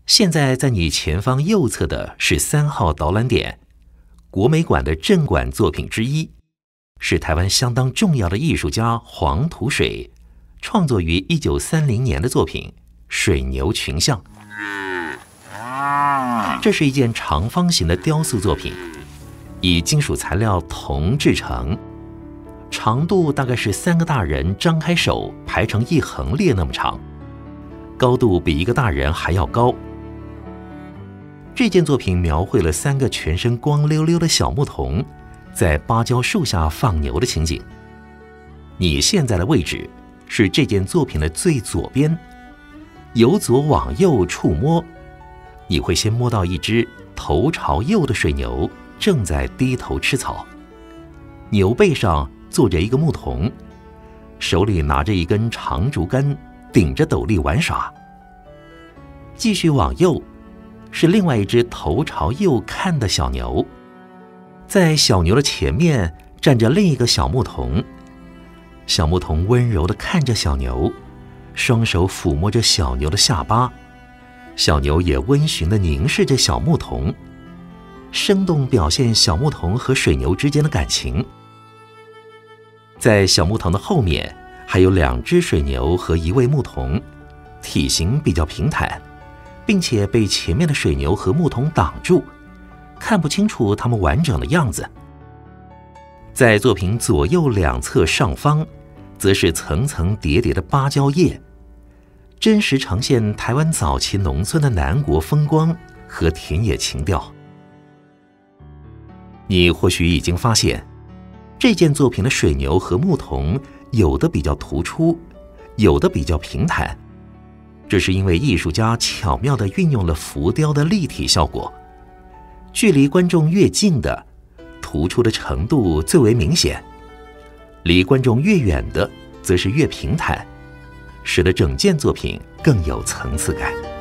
现在在你前方右侧的是3号导览点，国美馆的镇馆作品之一，是台湾相当重要的艺术家黄土水创作于1930年的作品《水牛群像》。这是一件长方形的雕塑作品，以金属材料铜制成，长度大概是3个大人张开手排成一横列那么长，高度比一个大人还要高。这件作品描绘了3个全身光溜溜的小牧童在芭蕉树下放牛的情景。你现在的位置是这件作品的最左边，由左往右触摸，你会先摸到一只头朝右的水牛正在低头吃草，牛背上坐着一个牧童，手里拿着一根长竹竿，顶着斗笠玩耍。继续往右是另外一只头朝右看的小牛，在小牛的前面站着另一个小牧童，小牧童温柔地看着小牛，双手抚摸着小牛的下巴，小牛也温驯地凝视着小牧童，生动表现小牧童和水牛之间的感情。在小牧童的后面还有2只水牛和1位牧童，体型比较平坦，并且被前面的水牛和牧童挡住，看不清楚它们完整的样子。在作品左右2侧上方，则是层层叠叠的芭蕉叶，真实呈现台湾早期农村的南国风光和田野情调。你或许已经发现，这件作品的水牛和牧童有的比较突出，有的比较平坦，这是因为艺术家巧妙地运用了浮雕的立体效果，距离观众越近的，突出的程度最为明显，离观众越远的则是越平坦，使得整件作品更有层次感。